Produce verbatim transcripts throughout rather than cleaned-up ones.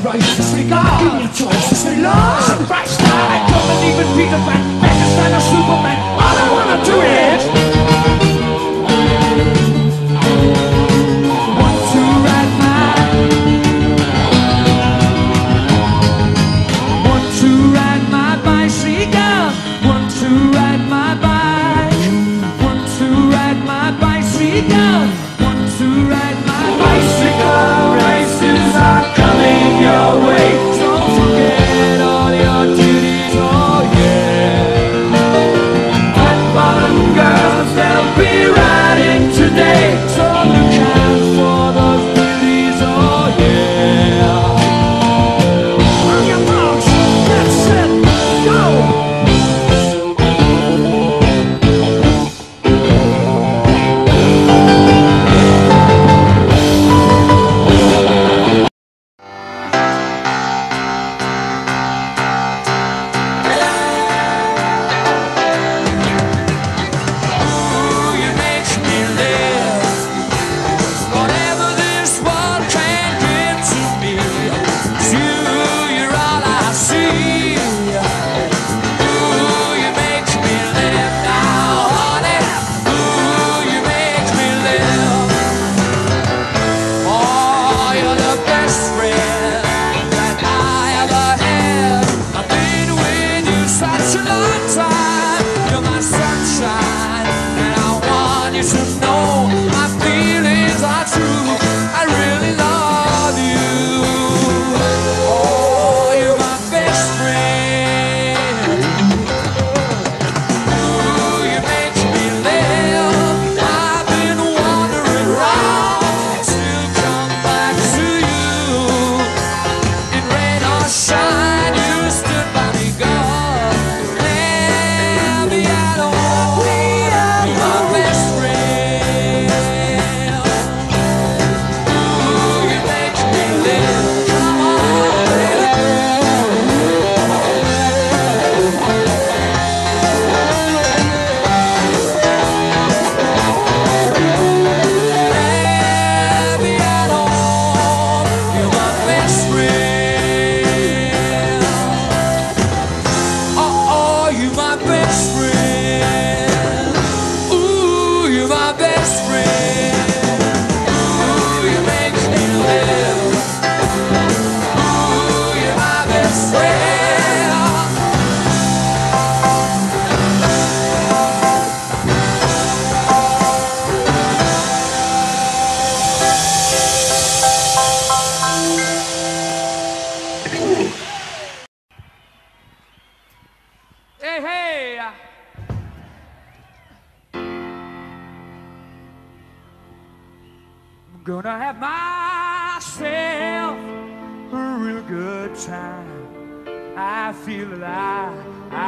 race to stick on. Give me a choice to stay long. Surprise time. Come and even Peter Pan, Frankenstein or Superman. All I wanna do is want to ride my, want to ride my bicycle. Want to ride my bike. Want to ride my bicycle. Want to ride my bicycle. Races are coming your way. Don't forget all your duties, oh yeah. And bottom girls, they'll be riding today. So look out for those beauties, oh yeah. On your marks, get set, go! Hey, hey! I'm gonna have myself a real good time. I feel alive.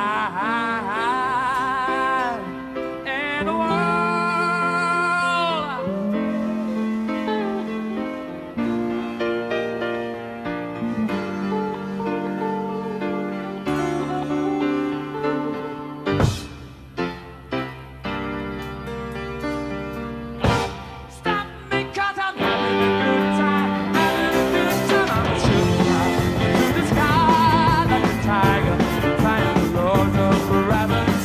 And the world tiger, flying the roads of forever.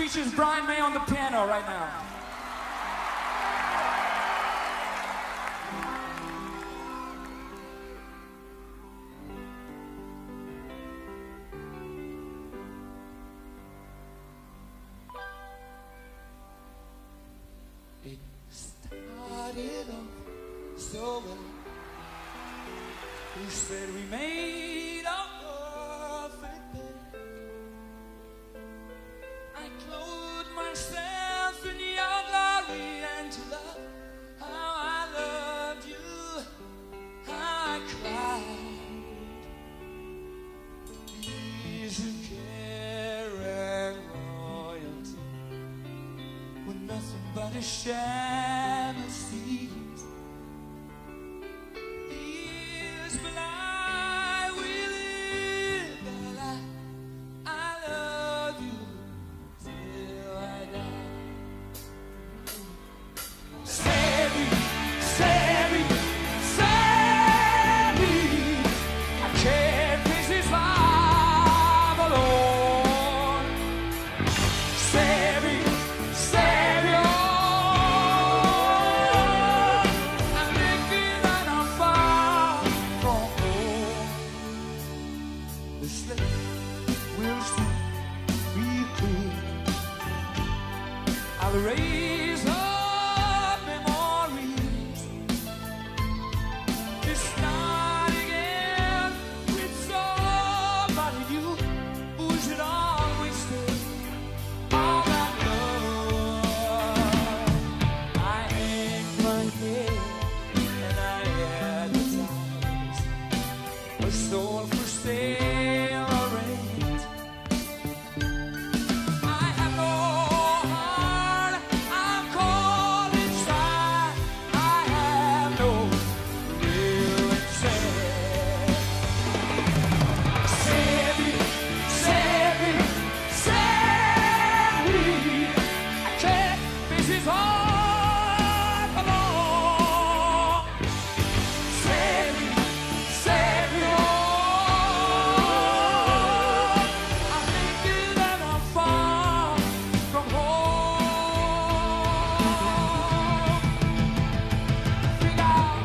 features Brian May on the piano right now. It started off so well. Who said we made a Perfect day. I clothed myself in your glory and to love how I loved you, how I cried. Ease of care and royalty were nothing but a sham of seas. Years but I will live the life I love you till I die. Save me, save me, save me. I can't face this life alone. Save me, save me, oh. I'm thinking that I'm far from home. The slate will soon be clear. I'll raise up memories to start again with somebody new who should always stay. All that love, I hang my head and I advertise a soul for sale or rent. I have no heart, I'm cold inside. I have no real intent. Save me, save me, save me. I can't face this heart alone. Save me, save me, oh. I'm thinking that I'm far from home. Think out.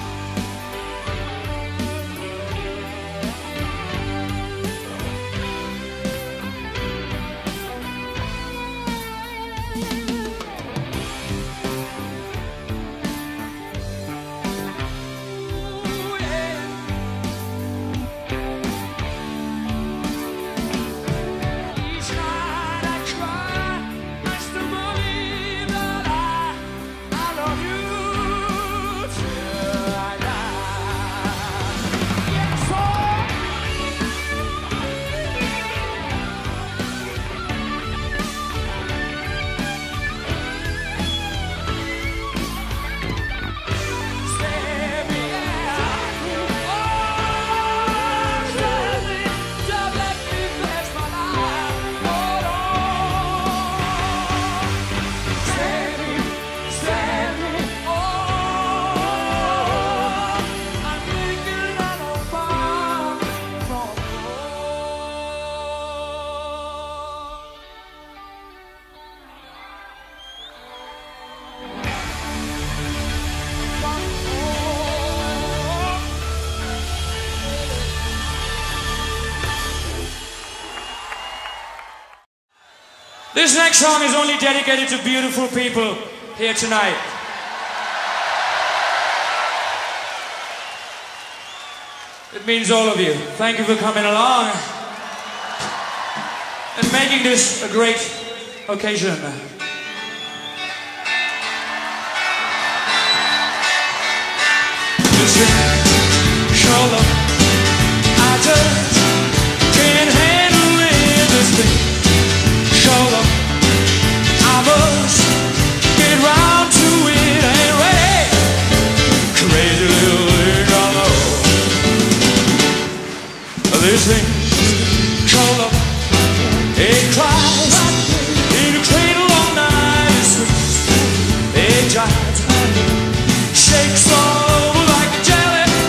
Ooh, yeah. Each night I cry, I still believe that I, I love you till I die. Yes, save me, yeah. Oh, save me, don't let me face my life alone. Save me, save me, oh. I'm thinking that I'm far from This next song is only dedicated to beautiful people here tonight. It means all of you. Thank you for coming along and making this a great occasion. Listen, show love. I just can't handle it this thing. Show love. I must get round to it anyway. Crazy little thing I know. This thing, show love. It cries in a cradle all night. It sweeps, it jives, shakes all over like a jelly.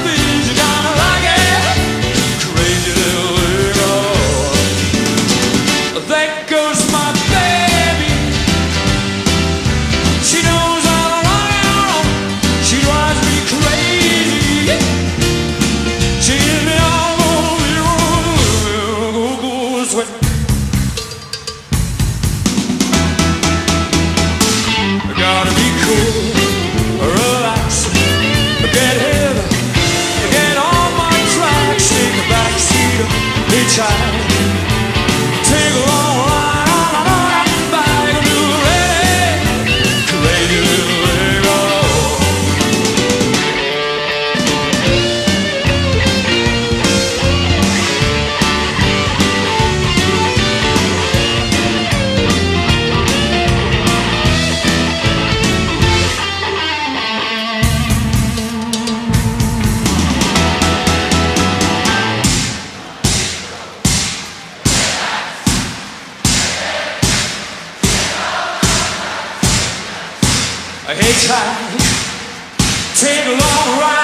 tight. Take a long ride.